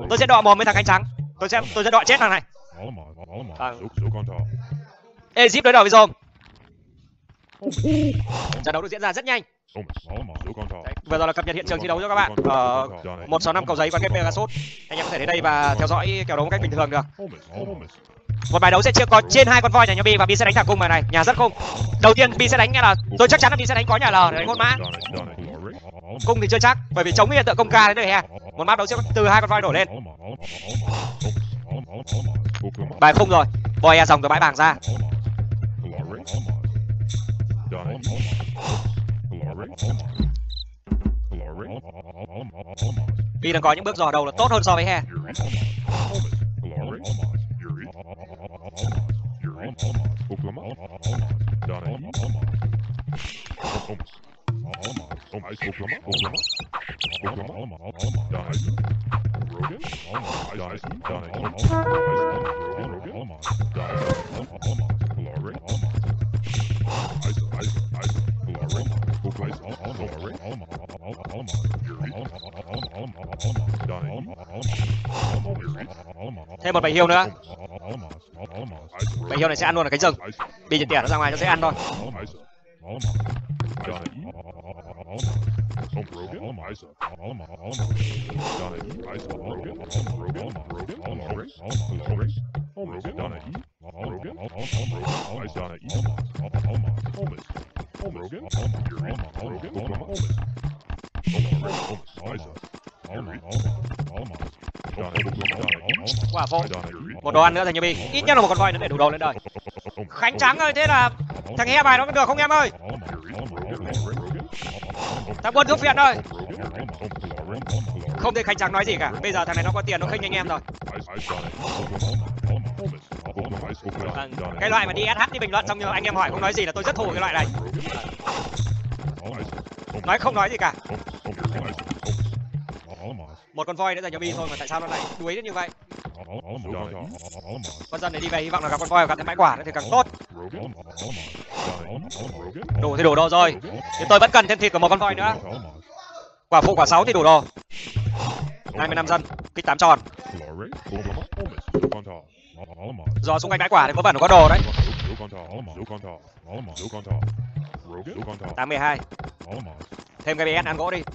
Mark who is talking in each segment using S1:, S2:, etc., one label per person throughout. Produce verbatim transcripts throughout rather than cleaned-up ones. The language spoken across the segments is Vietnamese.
S1: Tôi sẽ đọ mồm với thằng cánh trắng. Tôi sẽ tôi sẽ đọ chết thằng này. À. Egypt đối đầu với Rome. Trận đấu được diễn ra rất nhanh. Đấy, vừa rồi là cập nhật hiện trường thi đấu cho các bạn ở một sáu năm Cầu Giấy quán game Pegasus. Anh em có thể đến đây và theo dõi kèo đấu một cách bình thường được. Một bài đấu sẽ chia có trên hai con voi nhà nhà Bi và Bi sẽ đánh thẳng cung bài này, nhà rất khung. Đầu tiên Bi sẽ đánh nghe là tôi chắc chắn là Bi sẽ đánh có nhà L để đánh hôn mã. Cung thì chưa chắc bởi vì chống cái hiện tượng công ca đến đời hè. Một map đấu sẽ từ hai con voi đổ lên. Bài khung rồi, voi e dòng từ bãi bảng ra. Bi đang có những bước dò đầu là tốt hơn so với he. Thêm một bảy hiêu nữa. Bảy hiêu này sẽ ăn luôn ở cánh rừng. Bi chỉ tỉa nó ra ngoài cho dễ ăn thôi. Quả vô. Một đồ ăn nữa thành như Bi. Ít nhất là một con voi nữa để đủ đồ lên đời. Khánh Trắng ơi, thế là thằng he bài nó được không em ơi? Thằng Quân thuốc phiện ơi. Không thể Khánh Trắng nói gì cả. Bây giờ thằng này nó có tiền nó khinh anh em rồi. Cái loại mà đi ét hát đi bình luận xong nhưng anh em hỏi không nói gì là tôi rất thù cái loại này. Nói không nói gì cả. Một con voi nữa dành cho Bi thôi mà tại sao nó lại đuối đến như vậy? Con dân này đi về hy vọng là gặp con voi và gặp thêm bãi quả nữa thì càng tốt. Đủ thì đủ đồ rồi. Nhưng tôi vẫn cần thêm thịt của một con voi nữa. Quả phụ quả sáu thì đủ đồ. hai mươi lăm dân, kích tám tròn. Do xung quanh bãi quả thì có bẩn có đồ đấy. tám mươi hai. Thêm cái bê ét ăn gỗ đi.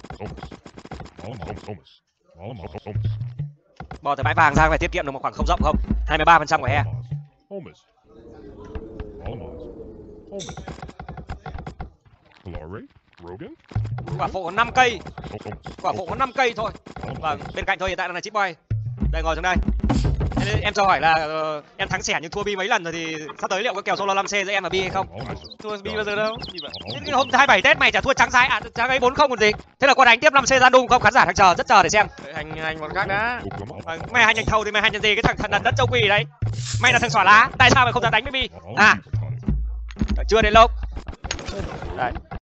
S1: Bỏ từ bãi vàng ra phải tiết kiệm được một khoảng không rộng không? hai mươi ba phần trăm của he. Quả phụ có năm cây. Quả phụ có năm cây thôi. Vâng, bên cạnh tôi hiện tại đang là chip boy. Đây ngồi xuống đây. Em cho hỏi là uh, em thắng xẻn nhưng thua Bi mấy lần rồi thì sắp tới liệu có kèo solo năm C giữa em và Bi hay không? Thua Bi bao giờ đâu. Thế hôm hai mươi bảy Tết mày chả thua trắng sái à, trắng ấy bốn không còn gì. Thế là có đánh tiếp năm C ra đung không? Khán giả đang chờ rất chờ để xem. Hành hành một khác đã. Vâng, mày hành hành thầu thì mày hành gì cái thằng thần đất châu Quỳ đấy. Mày là thằng xỏ lá, tại sao mày không dám đánh với Bi? À. Chưa đến lúc. Đây.